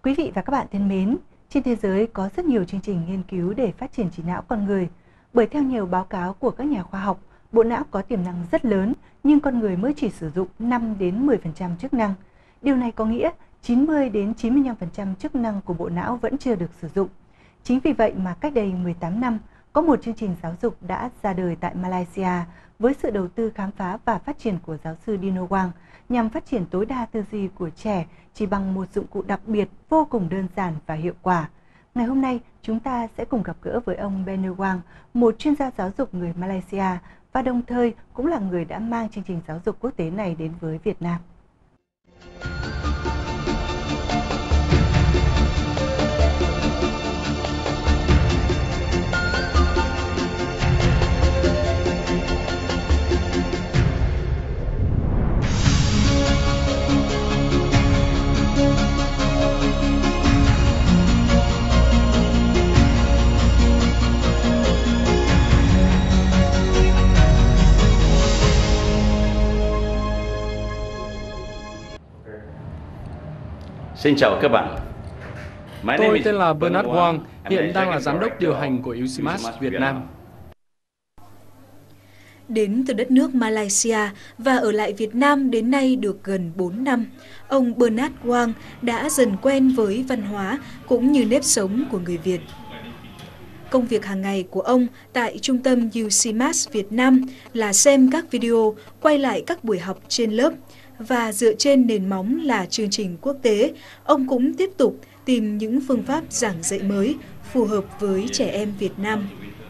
Quý vị và các bạn thân mến, trên thế giới có rất nhiều chương trình nghiên cứu để phát triển trí não con người. Bởi theo nhiều báo cáo của các nhà khoa học, bộ não có tiềm năng rất lớn, nhưng con người mới chỉ sử dụng 5 đến 10% chức năng. Điều này có nghĩa 90 đến 95% chức năng của bộ não vẫn chưa được sử dụng. Chính vì vậy mà cách đây 18 năm, có một chương trình giáo dục đã ra đời tại Malaysia với sự đầu tư khám phá và phát triển của giáo sư Dino Wang nhằm phát triển tối đa tư duy của trẻ chỉ bằng một dụng cụ đặc biệt vô cùng đơn giản và hiệu quả. Ngày hôm nay, chúng ta sẽ cùng gặp gỡ với ông Benner Wang, một chuyên gia giáo dục người Malaysia và đồng thời cũng là người đã mang chương trình giáo dục quốc tế này đến với Việt Nam. Xin chào các bạn. Tôi tên là Bernard Wang, hiện đang là giám đốc điều hành của UCMAS Việt Nam. Đến từ đất nước Malaysia và ở lại Việt Nam đến nay được gần 4 năm, ông Bernard Wang đã dần quen với văn hóa cũng như nếp sống của người Việt. Công việc hàng ngày của ông tại trung tâm UCMAS Việt Nam là xem các video, quay lại các buổi học trên lớp, và dựa trên nền móng là chương trình quốc tế, ông cũng tiếp tục tìm những phương pháp giảng dạy mới phù hợp với trẻ em Việt Nam.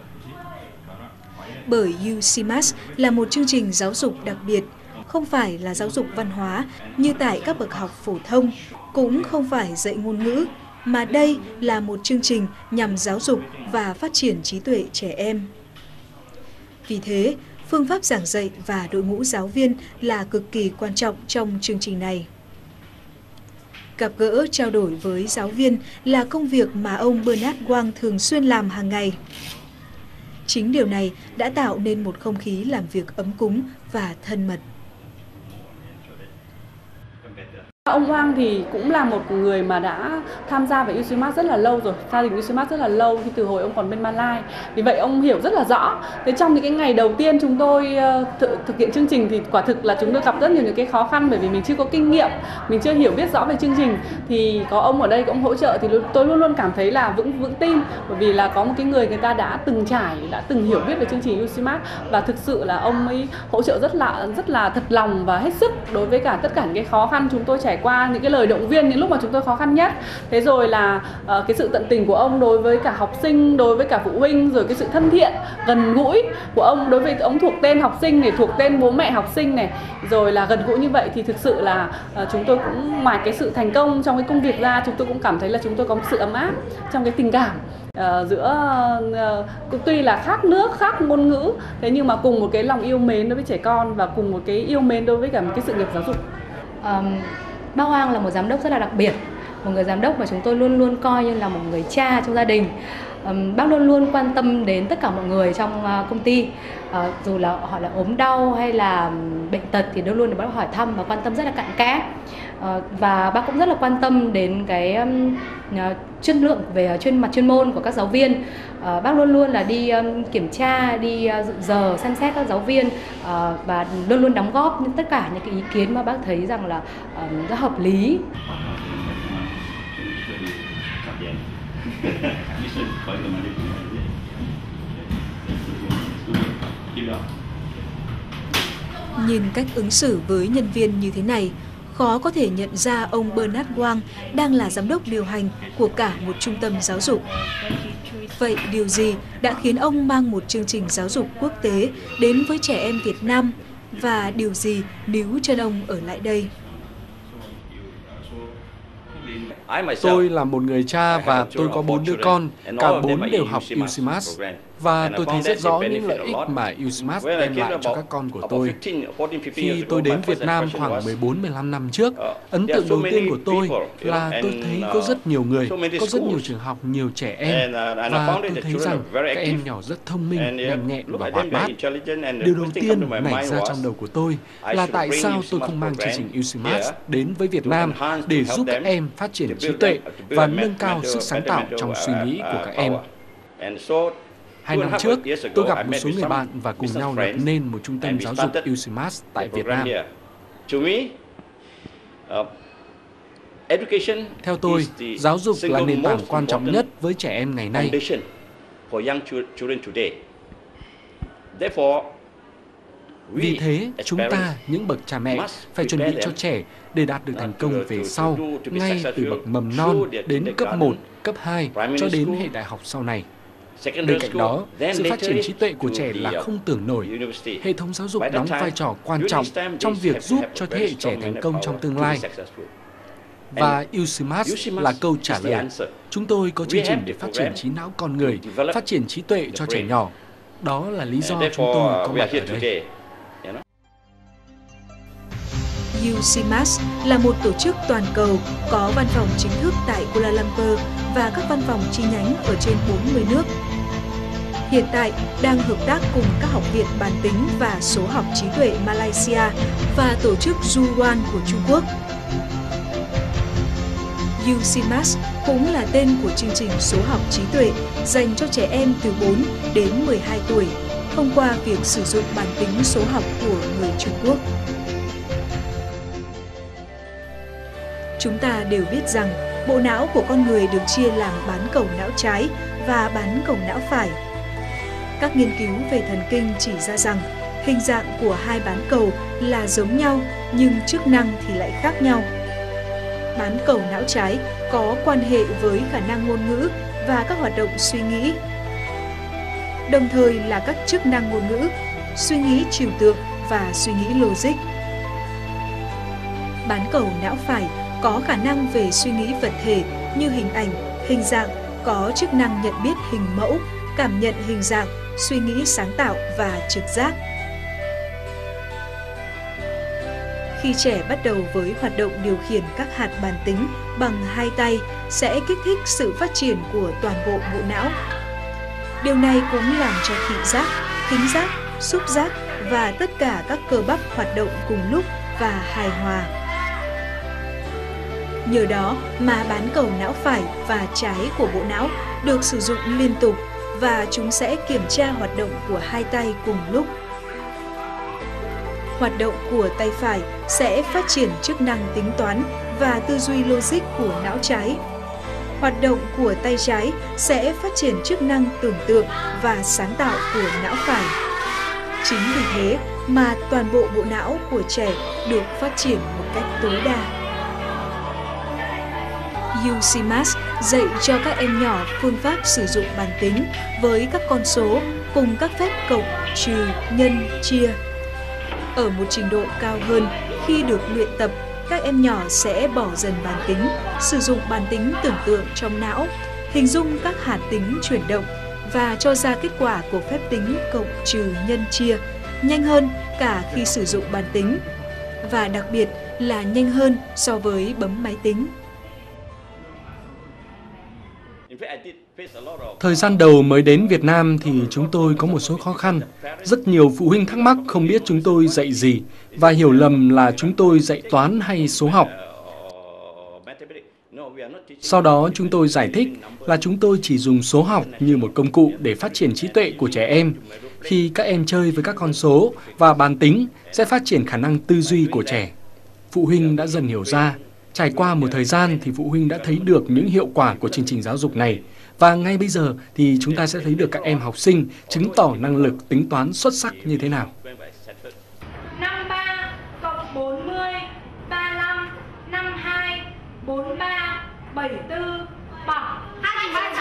Bởi UCMAS là một chương trình giáo dục đặc biệt, không phải là giáo dục văn hóa như tại các bậc học phổ thông, cũng không phải dạy ngôn ngữ, mà đây là một chương trình nhằm giáo dục và phát triển trí tuệ trẻ em. Vì thế, phương pháp giảng dạy và đội ngũ giáo viên là cực kỳ quan trọng trong chương trình này. Gặp gỡ trao đổi với giáo viên là công việc mà ông Bernard Wang thường xuyên làm hàng ngày. Chính điều này đã tạo nên một không khí làm việc ấm cúng và thân mật. Ông Wang thì cũng là một người mà đã tham gia vào UCMAS rất là lâu rồi, gia đình UCMAS rất là lâu, khi từ hồi ông còn bên Malai. Vì vậy ông hiểu rất là rõ. Thế trong những cái ngày đầu tiên chúng tôi thực hiện chương trình thì quả thực là chúng tôi gặp rất nhiều những cái khó khăn, bởi vì mình chưa có kinh nghiệm, mình chưa hiểu biết rõ về chương trình. Thì có ông ở đây cũng hỗ trợ thì tôi luôn luôn cảm thấy là vững tin, bởi vì là có một cái người ta đã từng trải, đã từng hiểu biết về chương trình UCMAS, và thực sự là ông ấy hỗ trợ rất là thật lòng và hết sức đối với cả tất cả những cái khó khăn chúng tôi trải qua, những cái lời động viên những lúc mà chúng tôi khó khăn nhất. Thế rồi là cái sự tận tình của ông đối với cả học sinh, đối với cả phụ huynh, rồi cái sự thân thiện, gần gũi của ông đối với ông thuộc tên học sinh này, thuộc tên bố mẹ học sinh này, rồi là gần gũi như vậy thì thực sự là chúng tôi cũng ngoài cái sự thành công trong cái công việc ra, chúng tôi cũng cảm thấy là chúng tôi có một sự ấm áp trong cái tình cảm giữa tuy là khác nước, khác ngôn ngữ, thế nhưng mà cùng một cái lòng yêu mến đối với trẻ con và cùng một cái yêu mến đối với cả một cái sự nghiệp giáo dục. Bác Wang là một giám đốc rất là đặc biệt, một người giám đốc mà chúng tôi luôn luôn coi như là một người cha trong gia đình. Bác luôn luôn quan tâm đến tất cả mọi người trong công ty, dù là họ là ốm đau hay là bệnh tật thì luôn luôn được bác hỏi thăm và quan tâm rất là cặn kẽ. Và bác cũng rất là quan tâm đến cái chất lượng về mặt chuyên môn của các giáo viên. Bác luôn luôn là đi kiểm tra, đi dự giờ, xem xét các giáo viên và luôn luôn đóng góp tất cả những cái ý kiến mà bác thấy rằng là rất hợp lý. Nhìn cách ứng xử với nhân viên như thế này, khó có thể nhận ra ông Bernard Wang đang là giám đốc điều hành của cả một trung tâm giáo dục. Vậy điều gì đã khiến ông mang một chương trình giáo dục quốc tế đến với trẻ em Việt Nam, và điều gì níu chân ông ở lại đây? Tôi là một người cha và tôi có 4 đứa con, cả 4 đều học UCMAS. Và tôi thấy rất rõ những lợi ích mà USmart đem lại cho các con của tôi. Khi tôi đến Việt Nam khoảng 14-15 năm trước, ấn tượng đầu tiên của tôi là tôi thấy có rất nhiều người, có rất nhiều trường học, nhiều trẻ em. Và tôi thấy rằng các em nhỏ rất thông minh, nhanh nhẹn và hoạt bát. Điều đầu tiên nảy ra trong đầu của tôi là tại sao tôi không mang chương trình USmart đến với Việt Nam để giúp các em phát triển trí tuệ và nâng cao sức sáng tạo trong suy nghĩ của các em. 2 năm trước, tôi gặp một số người bạn và cùng nhau lập nên một trung tâm giáo dục USmart tại Việt Nam. Theo tôi, giáo dục là nền tảng quan trọng nhất với trẻ em ngày nay. Vì thế, chúng ta, những bậc cha mẹ, phải chuẩn bị cho trẻ để đạt được thành công về sau, ngay từ bậc mầm non đến cấp 1, cấp 2 cho đến hệ đại học sau này. Bên cạnh đó, sự phát triển trí tuệ của trẻ là không tưởng nổi. Hệ thống giáo dục đóng vai trò quan trọng trong việc giúp cho thế hệ trẻ thành công trong tương lai. Và USmart là câu trả lời. Chúng tôi có chương trình để phát triển trí não con người, phát triển trí tuệ cho trẻ nhỏ. Đó là lý do chúng tôi có mặt ở đây. USmart là một tổ chức toàn cầu có văn phòng chính thức tại Kuala Lumpur và các văn phòng chi nhánh ở trên 40 nước. Hiện tại đang hợp tác cùng các học viện bán tính và số học trí tuệ Malaysia và tổ chức Zuwan của Trung Quốc. USmart cũng là tên của chương trình số học trí tuệ dành cho trẻ em từ 4 đến 12 tuổi thông qua việc sử dụng bán tính số học của người Trung Quốc. Chúng ta đều biết rằng bộ não của con người được chia làm bán cầu não trái và bán cầu não phải. Các nghiên cứu về thần kinh chỉ ra rằng hình dạng của hai bán cầu là giống nhau nhưng chức năng thì lại khác nhau. Bán cầu não trái có quan hệ với khả năng ngôn ngữ và các hoạt động suy nghĩ, đồng thời là các chức năng ngôn ngữ, suy nghĩ trừu tượng và suy nghĩ logic. Bán cầu não phải có khả năng về suy nghĩ vật thể như hình ảnh, hình dạng, có chức năng nhận biết hình mẫu, cảm nhận hình dạng, suy nghĩ sáng tạo và trực giác. Khi trẻ bắt đầu với hoạt động điều khiển các hạt bàn tính bằng hai tay sẽ kích thích sự phát triển của toàn bộ bộ não. Điều này cũng làm cho thị giác, thính giác, xúc giác và tất cả các cơ bắp hoạt động cùng lúc và hài hòa. Nhờ đó mà bán cầu não phải và trái của bộ não được sử dụng liên tục và chúng sẽ kiểm tra hoạt động của hai tay cùng lúc. Hoạt động của tay phải sẽ phát triển chức năng tính toán và tư duy logic của não trái. Hoạt động của tay trái sẽ phát triển chức năng tưởng tượng và sáng tạo của não phải. Chính vì thế mà toàn bộ bộ não của trẻ được phát triển một cách tối đa. USmart dạy cho các em nhỏ phương pháp sử dụng bàn tính với các con số cùng các phép cộng, trừ, nhân, chia. Ở một trình độ cao hơn, khi được luyện tập, các em nhỏ sẽ bỏ dần bàn tính, sử dụng bàn tính tưởng tượng trong não, hình dung các hạt tính chuyển động và cho ra kết quả của phép tính cộng, trừ, nhân, chia nhanh hơn cả khi sử dụng bàn tính, và đặc biệt là nhanh hơn so với bấm máy tính. Thời gian đầu mới đến Việt Nam thì chúng tôi có một số khó khăn. Rất nhiều phụ huynh thắc mắc không biết chúng tôi dạy gì và hiểu lầm là chúng tôi dạy toán hay số học. Sau đó chúng tôi giải thích là chúng tôi chỉ dùng số học như một công cụ để phát triển trí tuệ của trẻ em. Khi các em chơi với các con số và bàn tính sẽ phát triển khả năng tư duy của trẻ. Phụ huynh đã dần hiểu ra. Trải qua một thời gian thì phụ huynh đã thấy được những hiệu quả của chương trình giáo dục này. Và ngay bây giờ thì chúng ta sẽ thấy được các em học sinh chứng tỏ năng lực tính toán xuất sắc như thế nào. 53 cộng 40, 35, 52, 43, 74, bằng 297.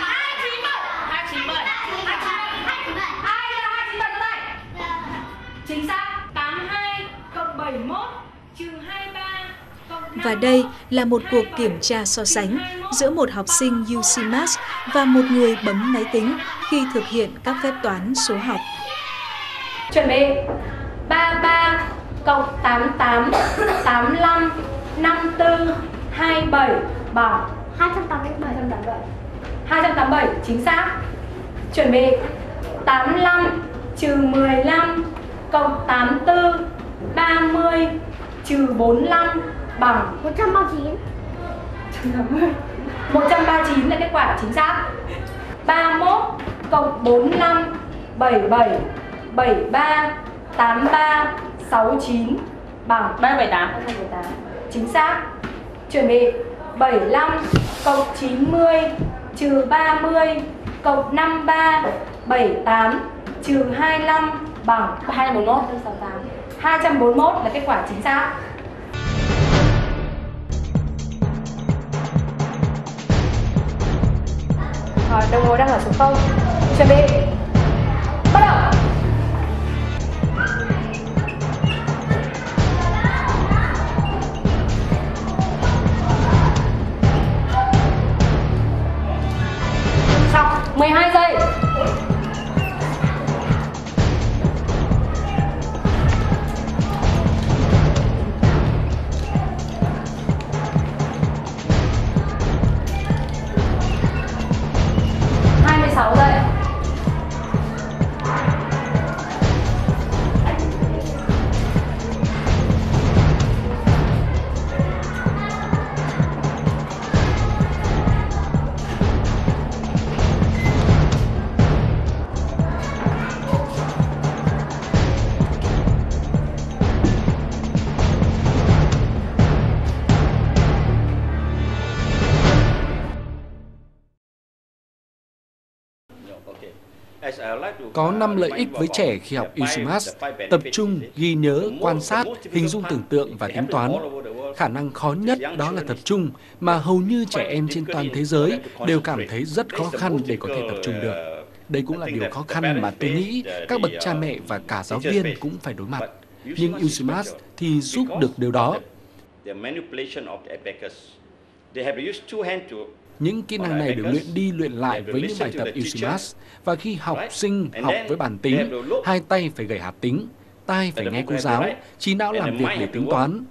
Ai là 297 đây? Chính xác. 82 cộng 71 trừ 23 cộng Và đây là một cuộc kiểm tra so sánh giữa một học sinh UCMath và một người bấm máy tính khi thực hiện các phép toán số học. Chuẩn bị 33 cộng 88 85 54 27 bằng 287 chính xác. Chuẩn bị 85 trừ 15 cộng 84 30 trừ 45 bằng 139 là kết quả chính xác. 31 cộng 45 77 73 83 69 bằng 378 chính xác. Chuẩn bị 75 cộng 90 trừ 30 cộng 53 78 trừ 25 bằng 241. 241 là kết quả chính xác. Rồi, đồng hồ đang ở số 0. Chuẩn bị. Bắt đầu. Xong, 12 giây. Có 5 lợi ích với trẻ khi học UCMath: tập trung, ghi nhớ, quan sát, hình dung tưởng tượng và tính toán. Khả năng khó nhất đó là tập trung, mà hầu như trẻ em trên toàn thế giới đều cảm thấy rất khó khăn để có thể tập trung được. Đây cũng là điều khó khăn mà tôi nghĩ các bậc cha mẹ và cả giáo viên cũng phải đối mặt. Nhưng UCMath thì giúp được điều đó. Những kỹ năng này được luyện đi luyện lại với những bài tập UCMath, và khi học sinh học với bản tính, hai tay phải gảy hạt tính, tai phải nghe cô giáo, trí não làm việc để tính toán.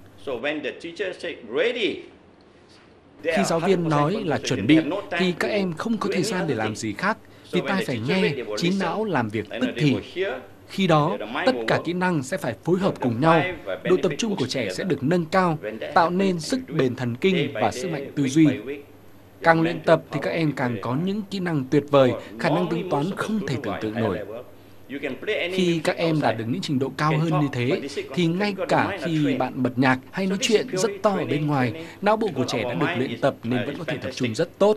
Khi giáo viên nói là chuẩn bị thì các em không có thời gian để làm gì khác, vì tai phải nghe, trí não làm việc tức thì. Khi đó, tất cả kỹ năng sẽ phải phối hợp cùng nhau, độ tập trung của trẻ sẽ được nâng cao, tạo nên sức bền thần kinh và sức mạnh tư duy. Càng luyện tập thì các em càng có những kỹ năng tuyệt vời, khả năng tính toán không thể tưởng tượng nổi. Khi các em đạt được những trình độ cao hơn như thế, thì ngay cả khi bạn bật nhạc hay nói chuyện rất to ở bên ngoài, não bộ của trẻ đã được luyện tập nên vẫn có thể tập trung rất tốt.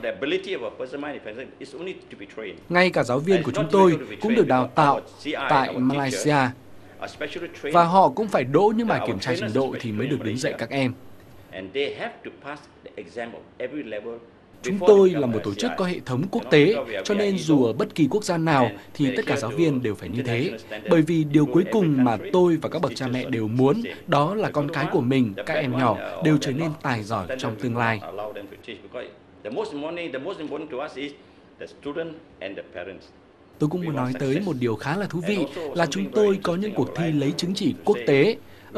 Ngay cả giáo viên của chúng tôi cũng được đào tạo tại Malaysia, và họ cũng phải đỗ những bài kiểm tra trình độ thì mới được đứng dạy các em. Chúng tôi là một tổ chức có hệ thống quốc tế, cho nên dù ở bất kỳ quốc gia nào thì tất cả giáo viên đều phải như thế. Bởi vì điều cuối cùng mà tôi và các bậc cha mẹ đều muốn đó là con cái của mình, các em nhỏ, đều trở nên tài giỏi trong tương lai. Tôi cũng muốn nói tới một điều khá là thú vị là chúng tôi có những cuộc thi lấy chứng chỉ quốc tế.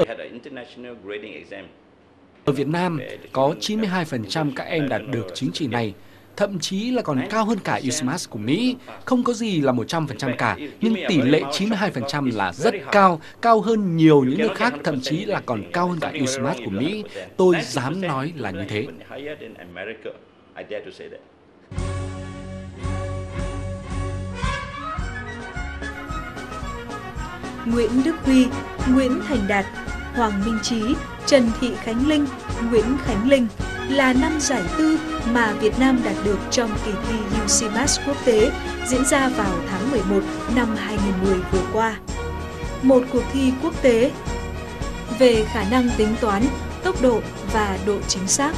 Ở Việt Nam, có 92% các em đạt được chứng chỉ này, thậm chí là còn cao hơn cả UCMath của Mỹ. Không có gì là 100% cả, nhưng tỷ lệ 92% là rất cao, cao hơn nhiều những nước khác, thậm chí là còn cao hơn cả UCMath của Mỹ. Tôi dám nói là như thế. Nguyễn Đức Huy, Nguyễn Thành Đạt, Hoàng Minh Trí, Trần Thị Khánh Linh, Nguyễn Khánh Linh là 5 giải tư mà Việt Nam đạt được trong kỳ thi UCMath quốc tế diễn ra vào tháng 11 năm 2010 vừa qua. Một cuộc thi quốc tế về khả năng tính toán, tốc độ và độ chính xác.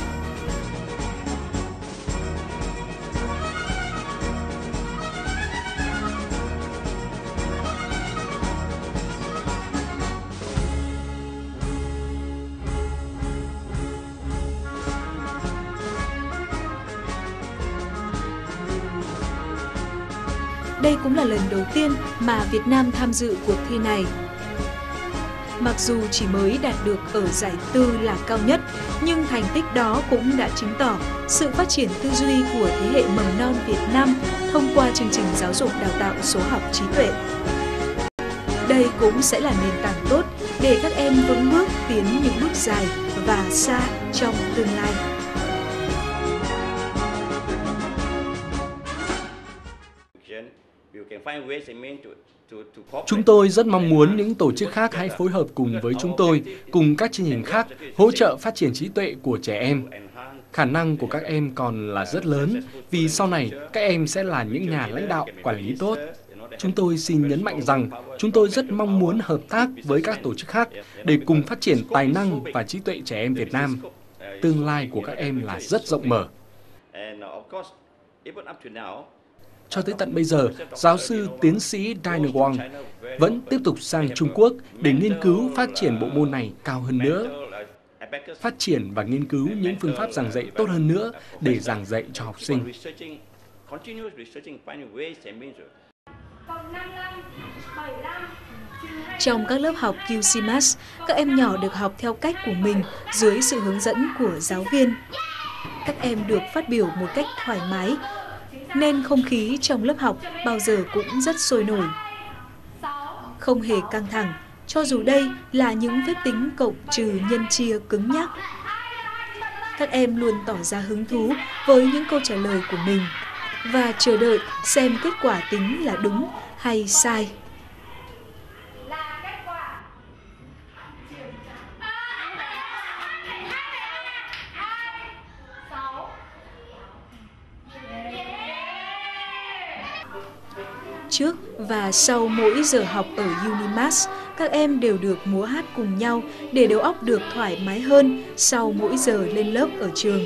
Đây cũng là lần đầu tiên mà Việt Nam tham dự cuộc thi này. Mặc dù chỉ mới đạt được ở giải tư là cao nhất, nhưng thành tích đó cũng đã chứng tỏ sự phát triển tư duy của thế hệ mầm non Việt Nam thông qua chương trình giáo dục đào tạo số học trí tuệ. Đây cũng sẽ là nền tảng tốt để các em vững bước tiến những bước dài và xa trong tương lai. Chúng tôi rất mong muốn những tổ chức khác hãy phối hợp cùng với chúng tôi, cùng các chương trình khác, hỗ trợ phát triển trí tuệ của trẻ em. Khả năng của các em còn là rất lớn, vì sau này các em sẽ là những nhà lãnh đạo, quản lý tốt. Chúng tôi xin nhấn mạnh rằng chúng tôi rất mong muốn hợp tác với các tổ chức khác để cùng phát triển tài năng và trí tuệ trẻ em Việt Nam. Tương lai của các em là rất rộng mở. Cho tới tận bây giờ, giáo sư tiến sĩ Diana Wang vẫn tiếp tục sang Trung Quốc để nghiên cứu phát triển bộ môn này cao hơn nữa, phát triển và nghiên cứu những phương pháp giảng dạy tốt hơn nữa để giảng dạy cho học sinh. Trong các lớp học QC Math, các em nhỏ được học theo cách của mình dưới sự hướng dẫn của giáo viên. Các em được phát biểu một cách thoải mái, nên không khí trong lớp học bao giờ cũng rất sôi nổi. Không hề căng thẳng, cho dù đây là những phép tính cộng trừ nhân chia cứng nhắc. Các em luôn tỏ ra hứng thú với những câu trả lời của mình và chờ đợi xem kết quả tính là đúng hay sai. Trước và sau mỗi giờ học ở Unimath, các em đều được múa hát cùng nhau để đầu óc được thoải mái hơn sau mỗi giờ lên lớp ở trường.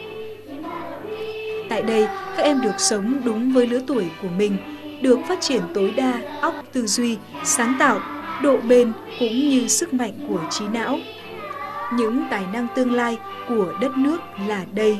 Tại đây, các em được sống đúng với lứa tuổi của mình, được phát triển tối đa óc tư duy, sáng tạo, độ bền cũng như sức mạnh của trí não. Những tài năng tương lai của đất nước là đây.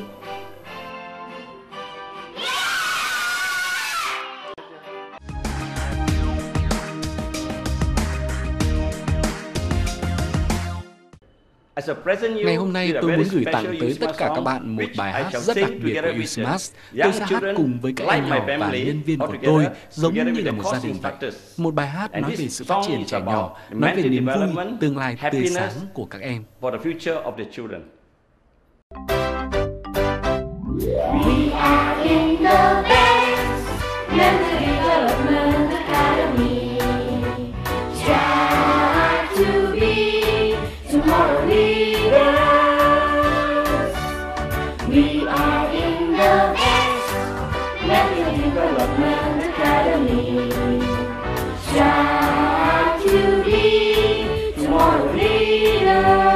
Ngày hôm nay tôi muốn gửi tặng tới tất cả các bạn một bài hát rất đặc biệt của USMAS. Tôi sẽ hát cùng với các em nhỏ và nhân viên của tôi giống như là một gia đình vậy. Một bài hát nói về sự phát triển trẻ nhỏ, nói về niềm vui, tương lai tươi sáng của các em. We are in the best mental development academy. Strive to be tomorrow leaders. We are in the best mental development academy. Strive to be tomorrow leaders.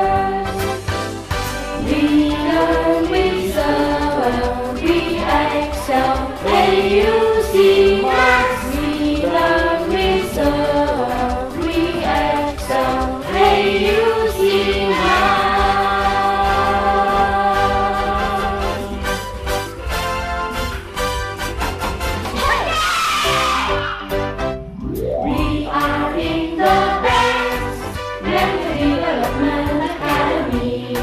We learn, we serve, we excel. Hey, you see us. We learn, we serve, we excel. Hey, you see us. We are in the best mental development academy.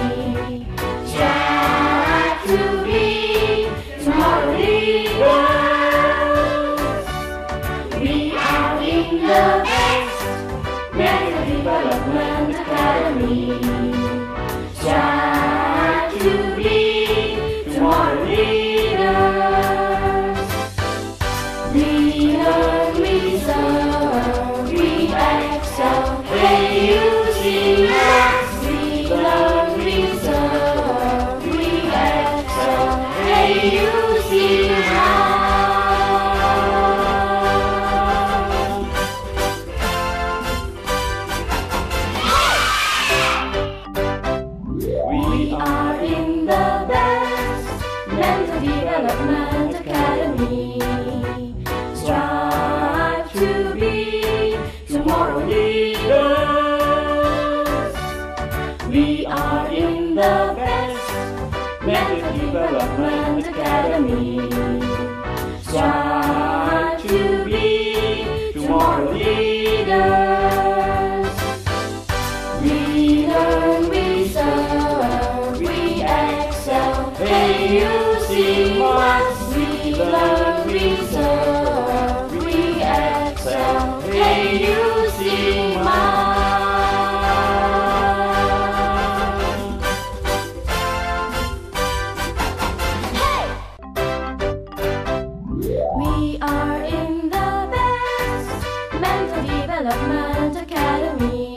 Strive to be tomorrow leaders. We are in the best mental development academy. Strive to be tomorrow leaders. We learn, we serve, we excel. Hey, you see us. We learn, we serve, we excel. Hey, you see us. We are in the best mental development academy. Strive to be tomorrow leaders. We are in the best mental development academy. Strive to you see us, we learn, we serve, we excel. Hey, you see us. We are in the best mental development academy.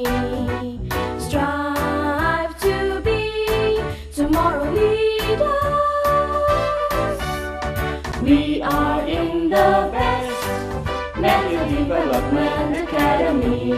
Strive to be tomorrow leaders. We are in the best mental development academy.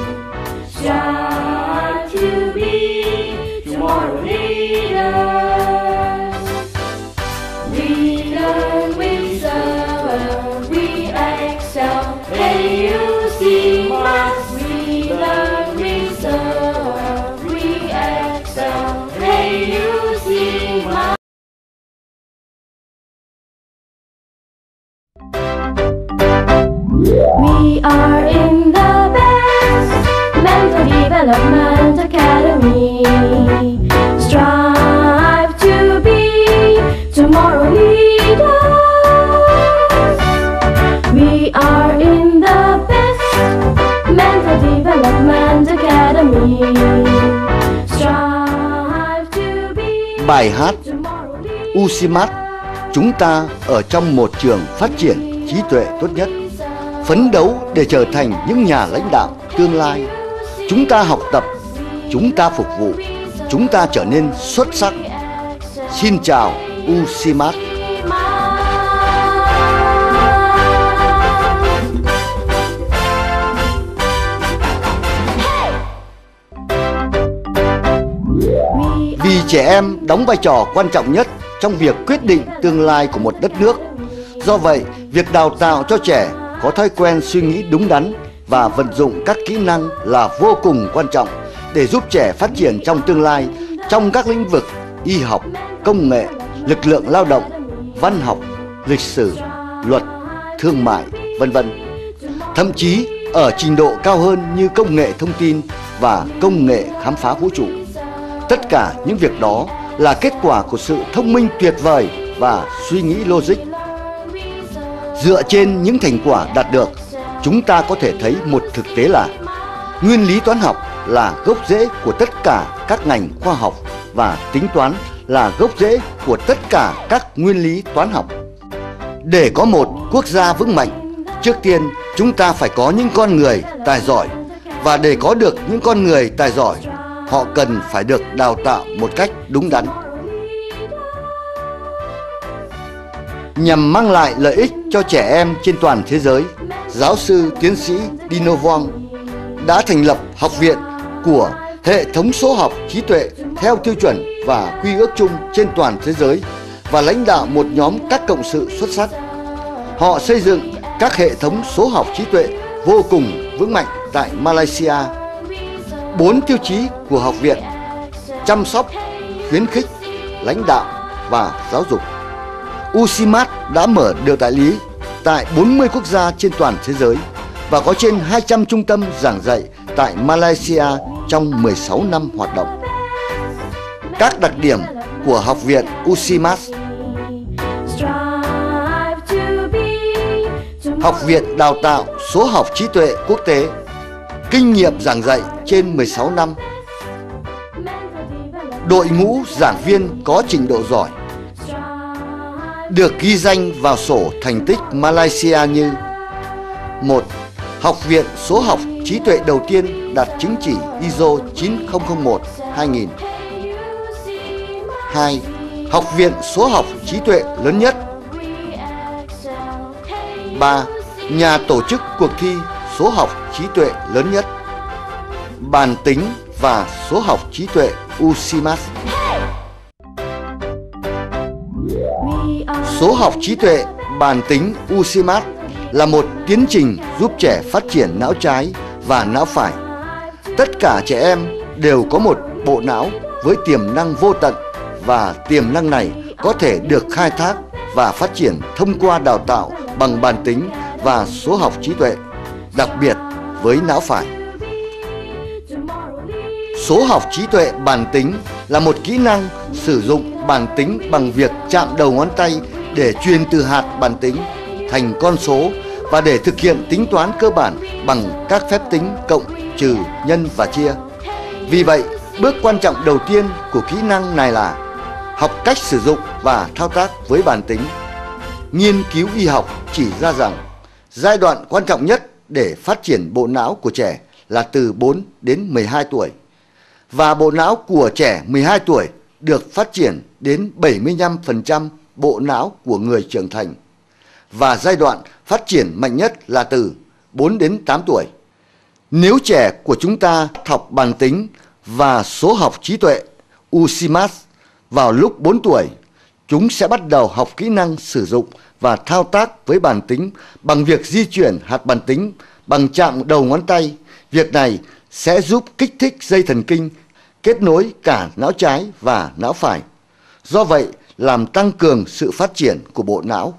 Strive to be tomorrow leaders. We learn, we serve, we excel. Hey, you see us. We learn, we serve, we excel. Hey, you see us. We are in the best mental development academy. Strive to be tomorrow leaders. We are in the best mental development academy. Strive to be Bài hát tomorrow leaders. UCMAT, chúng ta ở trong một trường phát triển trí tuệ tốt nhất, phấn đấu để trở thành những nhà lãnh đạo tương lai. Chúng ta học tập, chúng ta phục vụ, chúng ta trở nên xuất sắc. Xin chào UCMAT. Vì trẻ em đóng vai trò quan trọng nhất trong việc quyết định tương lai của một đất nước. Do vậy, việc đào tạo cho trẻ có thói quen suy nghĩ đúng đắn và vận dụng các kỹ năng là vô cùng quan trọng để giúp trẻ phát triển trong tương lai trong các lĩnh vực y học, công nghệ, lực lượng lao động, văn học, lịch sử, luật, thương mại, vân vân. Thậm chí ở trình độ cao hơn như công nghệ thông tin và công nghệ khám phá vũ trụ. Tất cả những việc đó là kết quả của sự thông minh tuyệt vời và suy nghĩ logic. Dựa trên những thành quả đạt được, chúng ta có thể thấy một thực tế là nguyên lý toán học là gốc rễ của tất cả các ngành khoa học và tính toán là gốc rễ của tất cả các nguyên lý toán học. Để có một quốc gia vững mạnh, trước tiên chúng ta phải có những con người tài giỏi, và để có được những con người tài giỏi, họ cần phải được đào tạo một cách đúng đắn. Nhằm mang lại lợi ích cho trẻ em trên toàn thế giới, giáo sư tiến sĩ Dino Vuong đã thành lập Học viện của hệ thống số học trí tuệ theo tiêu chuẩn và quy ước chung trên toàn thế giới và lãnh đạo một nhóm các cộng sự xuất sắc. Họ xây dựng các hệ thống số học trí tuệ vô cùng vững mạnh tại Malaysia. 4 tiêu chí của học viện: chăm sóc, khuyến khích, lãnh đạo và giáo dục. UCMAT đã mở được đại lý tại 40 quốc gia trên toàn thế giới và có trên 200 trung tâm giảng dạy tại Malaysia trong 16 năm hoạt động. Các đặc điểm của học viện UCMAT: Học viện đào tạo số học trí tuệ quốc tế, kinh nghiệm giảng dạy trên 16 năm, đội ngũ giảng viên có trình độ giỏi, được ghi danh vào sổ thành tích Malaysia như: 1. Học viện số học trí tuệ đầu tiên đạt chứng chỉ ISO 9001-2000. 2. Học viện số học trí tuệ lớn nhất. 3. Nhà tổ chức cuộc thi số học trí tuệ lớn nhất. Bàn tính và số học trí tuệ UCMAT. Số học trí tuệ bàn tính UCMAT là một tiến trình giúp trẻ phát triển não trái và não phải. Tất cả trẻ em đều có một bộ não với tiềm năng vô tận, và tiềm năng này có thể được khai thác và phát triển thông qua đào tạo bằng bàn tính và số học trí tuệ, đặc biệt với não phải. Số học trí tuệ bàn tính là một kỹ năng sử dụng bản tính bằng việc chạm đầu ngón tay để truyền từ hạt bản tính thành con số và để thực hiện tính toán cơ bản bằng các phép tính cộng, trừ, nhân và chia. Vì vậy, bước quan trọng đầu tiên của kỹ năng này là học cách sử dụng và thao tác với bản tính. Nghiên cứu y học chỉ ra rằng giai đoạn quan trọng nhất để phát triển bộ não của trẻ là từ 4 đến 12 tuổi. Và bộ não của trẻ 12 tuổi được phát triển đến 75% bộ não của người trưởng thành. Và giai đoạn phát triển mạnh nhất là từ 4 đến 8 tuổi. Nếu trẻ của chúng ta học bản tính và số học trí tuệ UCMAS vào lúc 4 tuổi, chúng sẽ bắt đầu học kỹ năng sử dụng và thao tác với bản tính bằng việc di chuyển hạt bản tính bằng chạm đầu ngón tay. Việc này sẽ giúp kích thích dây thần kinh kết nối cả não trái và não phải. Do vậy, làm tăng cường sự phát triển của bộ não.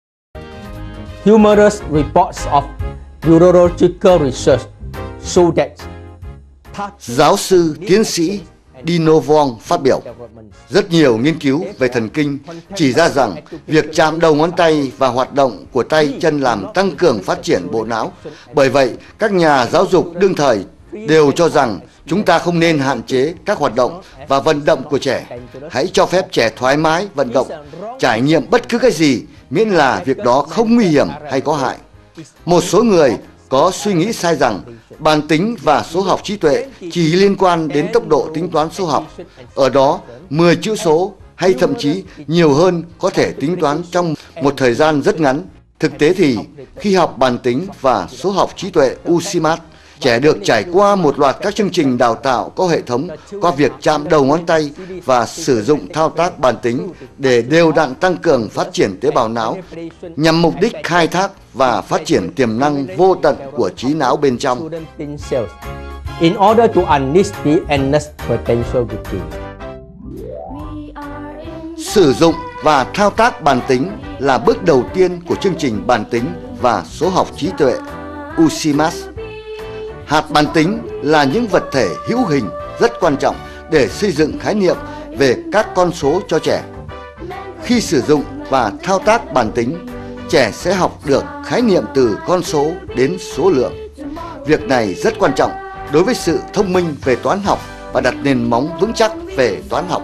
Humorous reports of neurological research show that Giáo sư tiến sĩ Dino Wong phát biểu, rất nhiều nghiên cứu về thần kinh chỉ ra rằng việc chạm đầu ngón tay và hoạt động của tay chân làm tăng cường phát triển bộ não. Bởi vậy, các nhà giáo dục đương thời đều cho rằng chúng ta không nên hạn chế các hoạt động và vận động của trẻ. Hãy cho phép trẻ thoải mái vận động, trải nghiệm bất cứ cái gì, miễn là việc đó không nguy hiểm hay có hại. Một số người có suy nghĩ sai rằng bản tính và số học trí tuệ chỉ liên quan đến tốc độ tính toán số học. Ở đó, 10 chữ số hay thậm chí nhiều hơn có thể tính toán trong một thời gian rất ngắn. Thực tế thì, khi học bản tính và số học trí tuệ UCMAS, trẻ được trải qua một loạt các chương trình đào tạo có hệ thống qua việc chạm đầu ngón tay và sử dụng thao tác bản tính để đều đặn tăng cường phát triển tế bào não nhằm mục đích khai thác và phát triển tiềm năng vô tận của trí não bên trong. in order to unleash the endless potential within. Sử dụng và thao tác bản tính là bước đầu tiên của chương trình bản tính và số học trí tuệ UCMAS. Hạt bản tính là những vật thể hữu hình rất quan trọng để xây dựng khái niệm về các con số cho trẻ. Khi sử dụng và thao tác bản tính, trẻ sẽ học được khái niệm từ con số đến số lượng. Việc này rất quan trọng đối với sự thông minh về toán học và đặt nền móng vững chắc về toán học.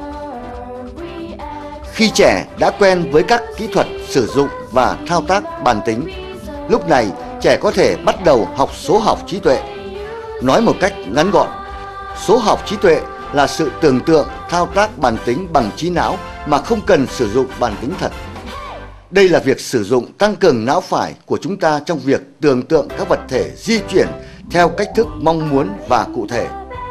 Khi trẻ đã quen với các kỹ thuật sử dụng và thao tác bản tính, lúc này trẻ có thể bắt đầu học số học trí tuệ. Nói một cách ngắn gọn, số học trí tuệ là sự tưởng tượng thao tác bản tính bằng trí não mà không cần sử dụng bản tính thật. Đây là việc sử dụng tăng cường não phải của chúng ta trong việc tưởng tượng các vật thể di chuyển theo cách thức mong muốn và cụ thể.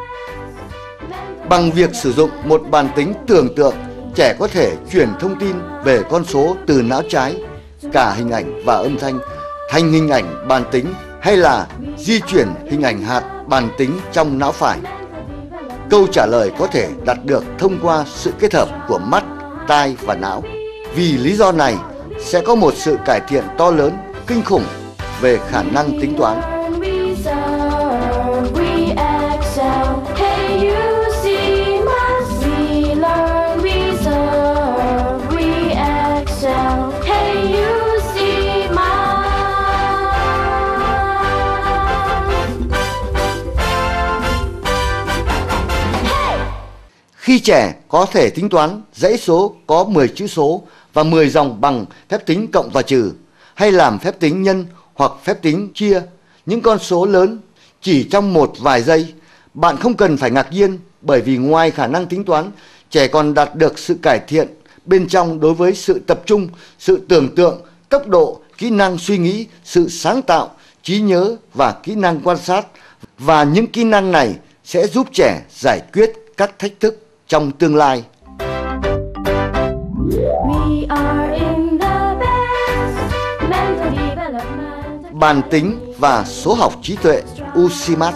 Bằng việc sử dụng một bản tính tưởng tượng, trẻ có thể chuyển thông tin về con số từ não trái, cả hình ảnh và âm thanh, thành hình ảnh bản tính hay là di chuyển hình ảnh hạt bản tính trong não phải. Câu trả lời có thể đạt được thông qua sự kết hợp của mắt, tai và não. Vì lý do này, sẽ có một sự cải thiện to lớn, kinh khủng về khả năng tính toán. Khi trẻ có thể tính toán dãy số có 10 chữ số và 10 dòng bằng phép tính cộng và trừ, hay làm phép tính nhân hoặc phép tính chia những con số lớn chỉ trong một vài giây, bạn không cần phải ngạc nhiên, bởi vì ngoài khả năng tính toán, trẻ còn đạt được sự cải thiện bên trong đối với sự tập trung, sự tưởng tượng, tốc độ, kỹ năng suy nghĩ, sự sáng tạo, trí nhớ và kỹ năng quan sát. Và những kỹ năng này sẽ giúp trẻ giải quyết các thách thức trong tương lai. Bản tính và số học trí tuệ UCMAS.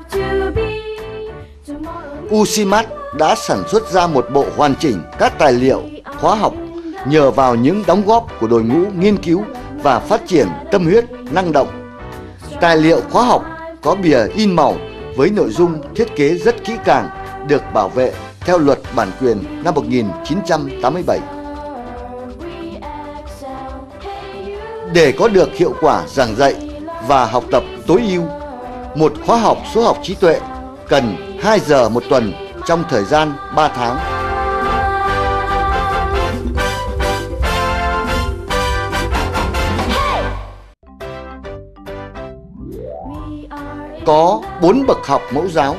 UCMAS đã sản xuất ra một bộ hoàn chỉnh các tài liệu khóa học nhờ vào những đóng góp của đội ngũ nghiên cứu và phát triển tâm huyết, năng động. Tài liệu khóa học có bìa in màu với nội dung thiết kế rất kỹ càng, được bảo vệ theo luật bản quyền năm 1987. Để có được hiệu quả giảng dạy và học tập tối ưu, một khóa học số học trí tuệ cần 2 giờ một tuần trong thời gian 3 tháng. Có 4 bậc học mẫu giáo: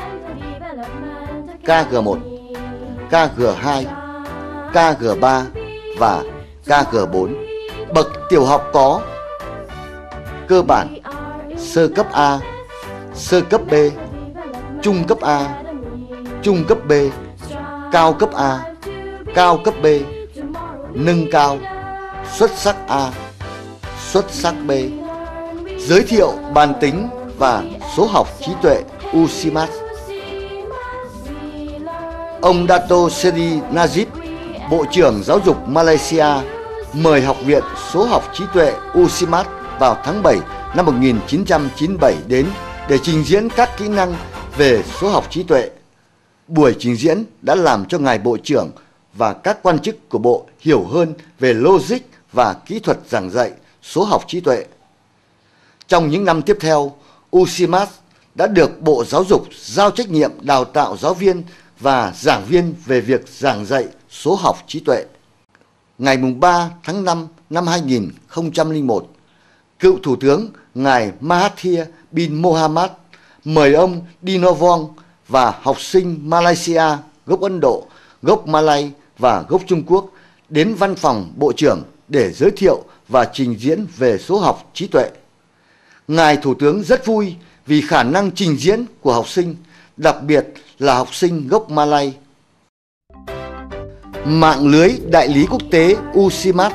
KG1, KG2, KG3 và KG4. Bậc tiểu học có cơ bản, sơ cấp A, sơ cấp B, trung cấp A, trung cấp B, cao cấp A, cao cấp B, nâng cao, xuất sắc A, xuất sắc B. Giới thiệu bàn tính và số học trí tuệ UCIMAT. Ông Dato Seri Najib, Bộ trưởng Giáo dục Malaysia, mời Học viện Số học trí tuệ UCIMAT vào tháng 7 năm 1997 đến để trình diễn các kỹ năng về số học trí tuệ. Buổi trình diễn đã làm cho Ngài Bộ trưởng và các quan chức của Bộ hiểu hơn về logic và kỹ thuật giảng dạy số học trí tuệ. Trong những năm tiếp theo, UCIMAT đã được Bộ Giáo dục giao trách nhiệm đào tạo giáo viên và giảng viên về việc giảng dạy số học trí tuệ. Ngày 3 tháng 5 năm 2001, cựu Thủ tướng Ngài Mahathir bin Mohamad mời ông Dinowong và học sinh Malaysia, gốc Ấn Độ, gốc Malay và gốc Trung Quốc đến văn phòng Bộ trưởng để giới thiệu và trình diễn về số học trí tuệ. Ngài Thủ tướng rất vui vì khả năng trình diễn của học sinh, đặc biệt là học sinh gốc Malay. Mạng lưới đại lý quốc tế UCIMAT.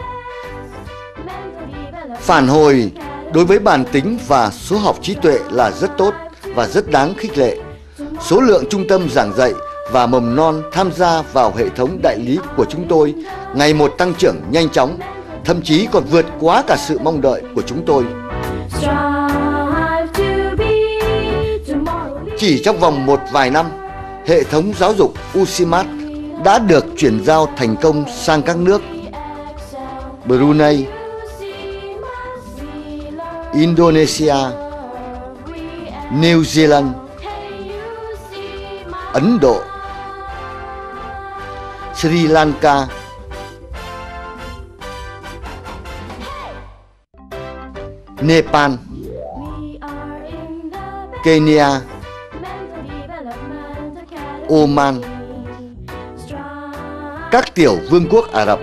Phản hồi đối với bàn tính và số học trí tuệ là rất tốt và rất đáng khích lệ. Số lượng trung tâm giảng dạy và mầm non tham gia vào hệ thống đại lý của chúng tôi ngày một tăng trưởng nhanh chóng, thậm chí còn vượt quá cả sự mong đợi của chúng tôi. Chỉ trong vòng một vài năm, hệ thống giáo dục UCIMAT đã được chuyển giao thành công sang các nước Brunei, Indonesia, New Zealand, Ấn Độ, Sri Lanka, Nepal, Kenya, Oman, các tiểu vương quốc Ả Rập,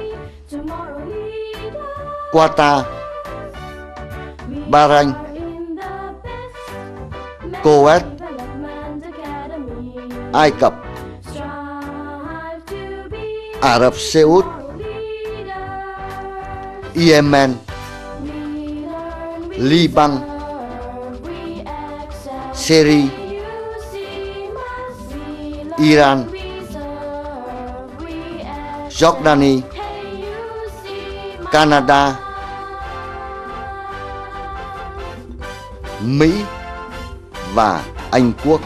Qatar, Bahrain, Kuwait, Ai Cập, Ả Rập Xê Út, Yemen, Liban, Syria, Iran, Jordani, Canada, Mỹ và Anh Quốc.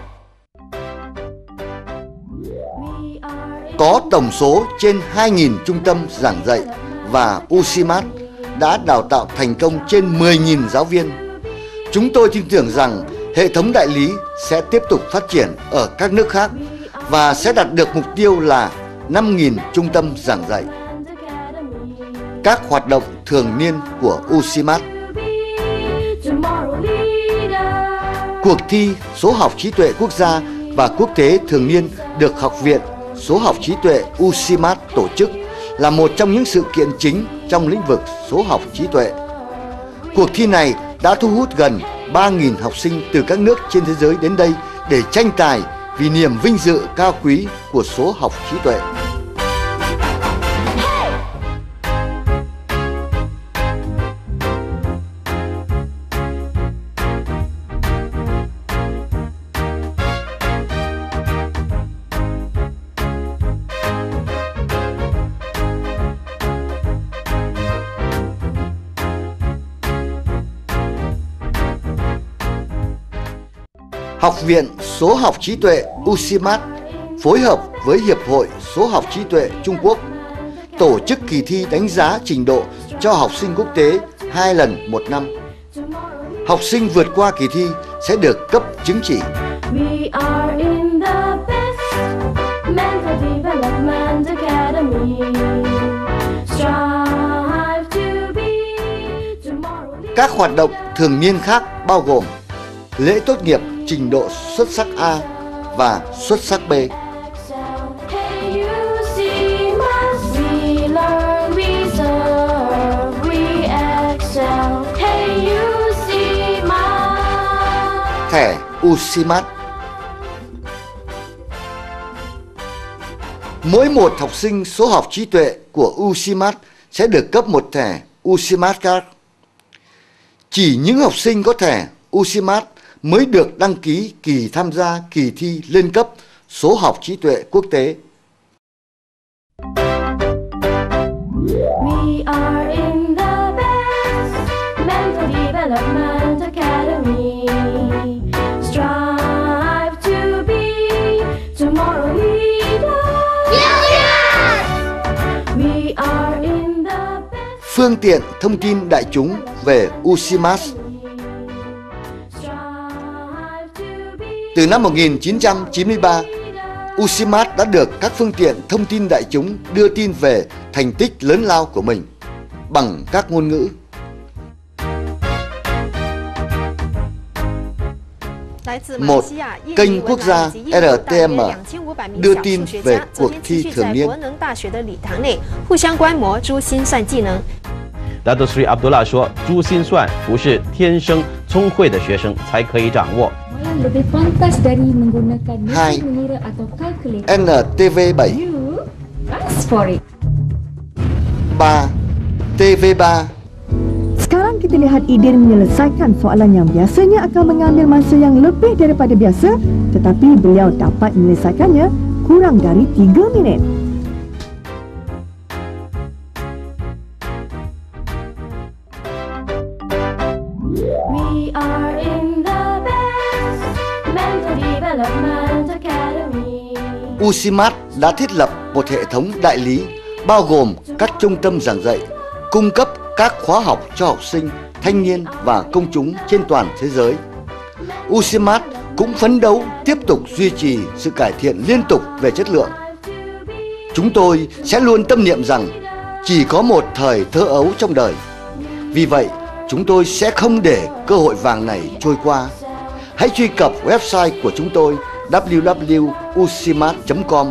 Có tổng số trên 2.000 trung tâm giảng dạy và UCIMAT đã đào tạo thành công trên 10.000 giáo viên. Chúng tôi tin tưởng rằng hệ thống đại lý sẽ tiếp tục phát triển ở các nước khác và sẽ đạt được mục tiêu là 5.000 trung tâm giảng dạy. Các hoạt động thường niên của UCIMAT. Cuộc thi số học trí tuệ quốc gia và quốc tế thường niên được Học viện Số học trí tuệ UCIMAT tổ chức là một trong những sự kiện chính trong lĩnh vực số học trí tuệ. Cuộc thi này đã thu hút gần 3.000 học sinh từ các nước trên thế giới đến đây để tranh tài vì niềm vinh dự cao quý của số học trí tuệ. Học viện Số học trí tuệ UCIMAT phối hợp với Hiệp hội Số học trí tuệ Trung Quốc tổ chức kỳ thi đánh giá trình độ cho học sinh quốc tế 2 lần một năm. Học sinh vượt qua kỳ thi sẽ được cấp chứng chỉ. We are in the best mental development academy. Strive to be tomorrow. Các hoạt động thường niên khác bao gồm lễ tốt nghiệp trình độ xuất sắc A và xuất sắc B. Hey, you see us, we learn, we serve, we excel. Hey, you see us. Thẻ UCMAT. Mỗi một học sinh số học trí tuệ của UCMAT sẽ được cấp một thẻ UCMAT Card. Chỉ những học sinh có thẻ UCMAT mới được đăng ký kỳ tham gia kỳ thi lên cấp số học trí tuệ quốc tế. We are in the best mental development academy. Strive to be tomorrow leaders. We are in the best. Phương tiện thông tin đại chúng về UCMAT. Từ năm 1993, UCMAT đã được các phương tiện thông tin đại chúng đưa tin về thành tích lớn lao của mình bằng các ngôn ngữ. Một, kênh quốc gia RTM đưa tin về cuộc thi thường niên. Dato Sri Abdullah 说，珠心算不是天生聪慧的学生才可以掌握。 Lebih pantas dari menggunakan Hai. mesin mengira atau kalkulator. NTV7. You ask for it. 3. TV3. Sekarang kita lihat Idin menyelesaikan soalan yang biasanya akan mengambil masa yang lebih daripada biasa, tetapi beliau dapat menyelesaikannya kurang dari 3 minit. We are in the best mental development academy. UCMAT đã thiết lập một hệ thống đại lý bao gồm các trung tâm giảng dạy, cung cấp các khóa học cho học sinh, thanh niên và công chúng trên toàn thế giới. UCMAT cũng phấn đấu tiếp tục duy trì sự cải thiện liên tục về chất lượng. Chúng tôi sẽ luôn tâm niệm rằng chỉ có một thời thơ ấu trong đời. Vì vậy, chúng tôi sẽ không để cơ hội vàng này trôi qua. Hãy truy cập website của chúng tôi www.ucmat.com.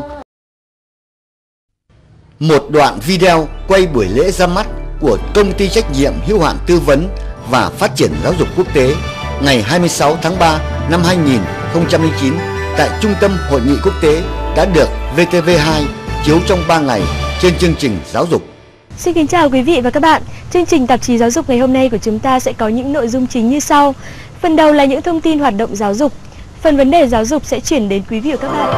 Một đoạn video quay buổi lễ ra mắt của Công ty trách nhiệm hữu hạn tư vấn và phát triển giáo dục quốc tế ngày 26 tháng 3 năm 2009 tại Trung tâm Hội nghị Quốc tế đã được VTV2 chiếu trong 3 ngày trên chương trình giáo dục. Xin kính chào quý vị và các bạn. Chương trình tạp chí giáo dục ngày hôm nay của chúng ta sẽ có những nội dung chính như sau. Phần đầu là những thông tin hoạt động giáo dục. Phần vấn đề giáo dục sẽ chuyển đến quý vị và các bạn.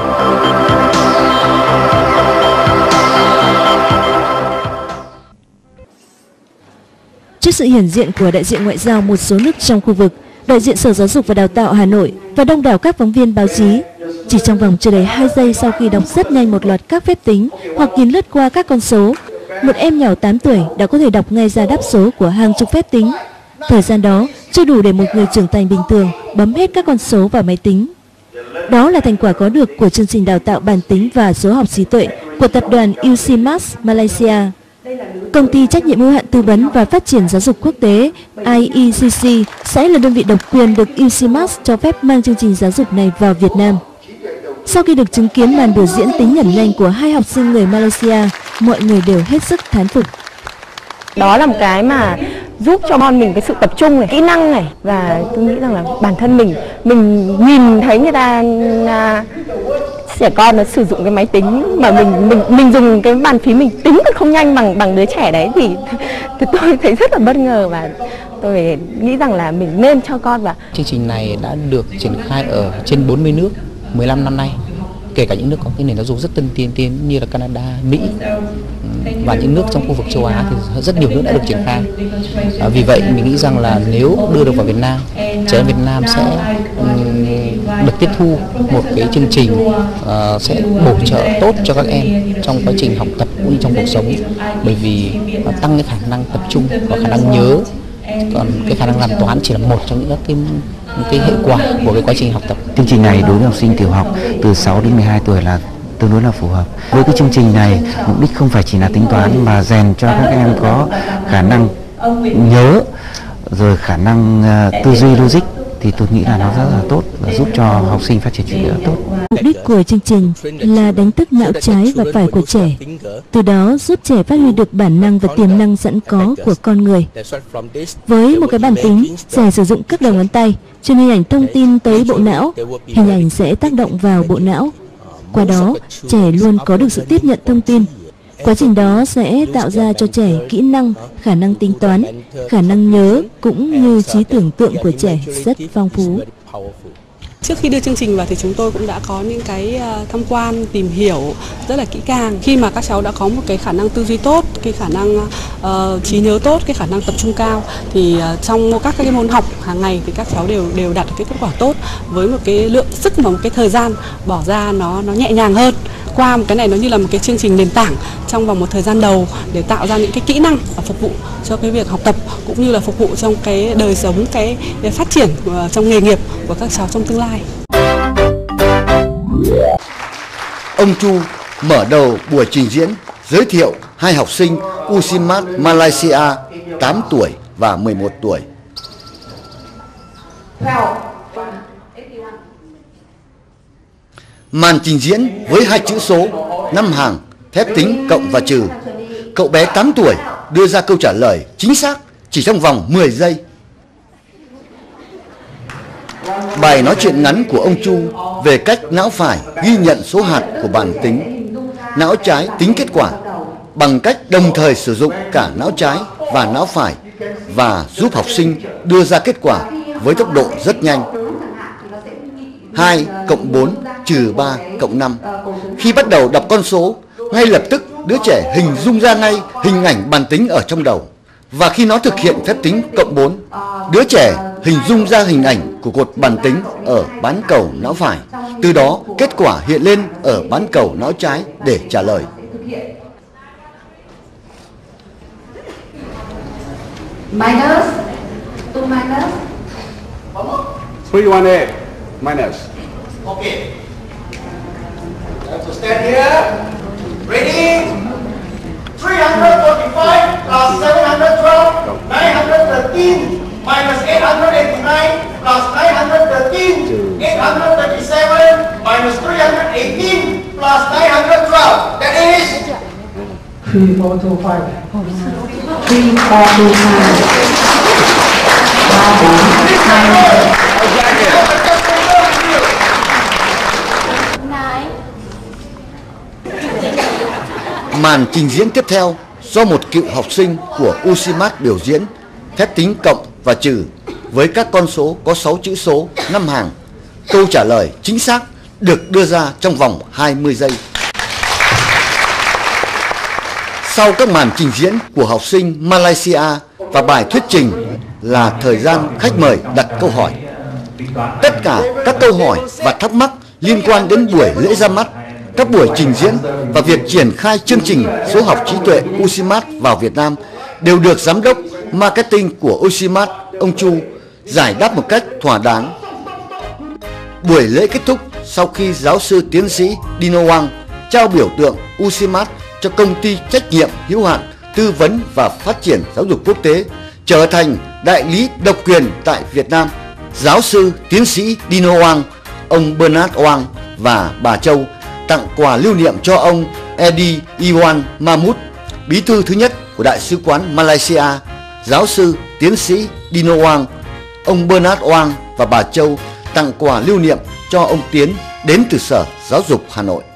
Trước sự hiện diện của đại diện ngoại giao một số nước trong khu vực, đại diện Sở Giáo dục và Đào tạo Hà Nội và đông đảo các phóng viên báo chí, chỉ trong vòng chưa đầy 2 giây sau khi đọc rất nhanh một loạt các phép tính hoặc nhìn lướt qua các con số, một em nhỏ 8 tuổi đã có thể đọc ngay ra đáp số của hàng chục phép tính. Thời gian đó chưa đủ để một người trưởng thành bình thường bấm hết các con số vào máy tính. Đó là thành quả có được của chương trình đào tạo bản tính và số học trí tuệ của tập đoàn UCMAT Malaysia. Công ty trách nhiệm hữu hạn tư vấn và phát triển giáo dục quốc tế IECC sẽ là đơn vị độc quyền được UCMAT cho phép mang chương trình giáo dục này vào Việt Nam. Sau khi được chứng kiến màn biểu diễn tính nhẩm nhanh của 2 học sinh người Malaysia, mọi người đều hết sức thán phục. Đó là một cái mà giúp cho con mình cái sự tập trung này, kỹ năng này, và tôi nghĩ rằng là bản thân mình nhìn thấy người ta trẻ con nó sử dụng cái máy tính mà mình dùng cái bàn phím mình tính còn không nhanh bằng đứa trẻ đấy thì tôi thấy rất là bất ngờ và tôi nghĩ rằng là mình nên cho con vào. Chương trình này đã được triển khai ở trên 40 nước 15 năm nay, kể cả những nước có cái nền giáo dục rất tân tiến như là Canada, Mỹ, và những nước trong khu vực châu Á thì rất nhiều nước đã được triển khai. Vì vậy mình nghĩ rằng là nếu đưa được vào Việt Nam, trẻ em Việt Nam sẽ được tiếp thu một cái chương trình sẽ bổ trợ tốt cho các em trong quá trình học tập cũng như trong cuộc sống, bởi vì tăng cái khả năng tập trung và khả năng nhớ. Còn cái khả năng làm toán chỉ là một trong những cái hệ quả của cái quá trình học tập. Chương trình này đối với học sinh tiểu học từ 6 đến 12 tuổi là tương đối là phù hợp. Với cái chương trình này, mục đích không phải chỉ là tính toán mà rèn cho các em có khả năng nhớ, rồi khả năng tư duy logic, thì tôi nghĩ là nó rất là tốt và giúp cho học sinh phát triển trí tuệ tốt. Mục đích của chương trình là đánh thức não trái và phải của trẻ, từ đó giúp trẻ phát huy được bản năng và tiềm năng sẵn có của con người. Với một cái bản tính, trẻ sử dụng các đầu ngón tay truyền hình ảnh thông tin tới bộ não, hình ảnh sẽ tác động vào bộ não. Qua đó, trẻ luôn có được sự tiếp nhận thông tin. Quá trình đó sẽ tạo ra cho trẻ kỹ năng, khả năng tính toán, khả năng nhớ cũng như trí tưởng tượng của trẻ rất phong phú. Trước khi đưa chương trình vào thì chúng tôi cũng đã có những cái tham quan, tìm hiểu rất là kỹ càng. Khi mà các cháu đã có một cái khả năng tư duy tốt, cái khả năng trí nhớ tốt, cái khả năng tập trung cao, thì trong các cái môn học hàng ngày thì các cháu đều đạt được cái kết quả tốt, với một cái lượng sức và một cái thời gian bỏ ra nó nhẹ nhàng hơn. Qua một cái này nó như là một cái chương trình nền tảng trong vòng một thời gian đầu để tạo ra những cái kỹ năng và phục vụ cho cái việc học tập, cũng như là phục vụ trong cái đời sống, cái phát triển trong nghề nghiệp của các cháu trong tương lai. Ông Chu mở đầu buổi trình diễn giới thiệu hai học sinh UCIMAT Malaysia 8 tuổi và 11 tuổi. Màn trình diễn với hai chữ số, 5 hàng, phép tính cộng và trừ. Cậu bé 8 tuổi đưa ra câu trả lời chính xác chỉ trong vòng 10 giây. Bài nói chuyện ngắn của ông Chu về cách não phải ghi nhận số hạt của bản tính, não trái tính kết quả bằng cách đồng thời sử dụng cả não trái và não phải, và giúp học sinh đưa ra kết quả với tốc độ rất nhanh. 2 cộng 4 trừ 3 cộng 5. Khi bắt đầu đọc con số, ngay lập tức đứa trẻ hình dung ra ngay hình ảnh bàn tính ở trong đầu. Và khi nó thực hiện phép tính cộng 4, đứa trẻ hình dung ra hình ảnh của cột bàn tính ở bán cầu não phải. Từ đó, kết quả hiện lên ở bán cầu não trái để trả lời. Minus 2 minus 318 minus. Okay. So stand here. Ready? 345 plus 712 913 minus 889 plus 913 837 minus 318 plus 912. That is 3425. 3425. Màn trình diễn tiếp theo do một cựu học sinh của UCIMAT biểu diễn phép tính cộng và trừ với các con số có 6 chữ số, 5 hàng. Câu trả lời chính xác được đưa ra trong vòng 20 giây. Sau các màn trình diễn của học sinh Malaysia và bài thuyết trình là thời gian khách mời đặt câu hỏi. Tất cả các câu hỏi và thắc mắc liên quan đến buổi lễ ra mắt, các buổi trình diễn và việc triển khai chương trình số học trí tuệ UCIMAT vào Việt Nam đều được Giám đốc Marketing của UCIMAT, ông Chu, giải đáp một cách thỏa đáng. Buổi lễ kết thúc sau khi giáo sư tiến sĩ Dino Wang trao biểu tượng UCIMAT cho công ty trách nhiệm hữu hạn tư vấn và phát triển giáo dục quốc tế, trở thành đại lý độc quyền tại Việt Nam. Giáo sư tiến sĩ Dino Wang, ông Bernard Wang và bà Châu tặng quà lưu niệm cho ông Edi Iwan Mahmud, bí thư thứ nhất của Đại sứ quán Malaysia. Giáo sư tiến sĩ Dino Wang, ông Bernard Wang và bà Châu tặng quà lưu niệm cho ông Tiến đến từ Sở Giáo dục Hà Nội.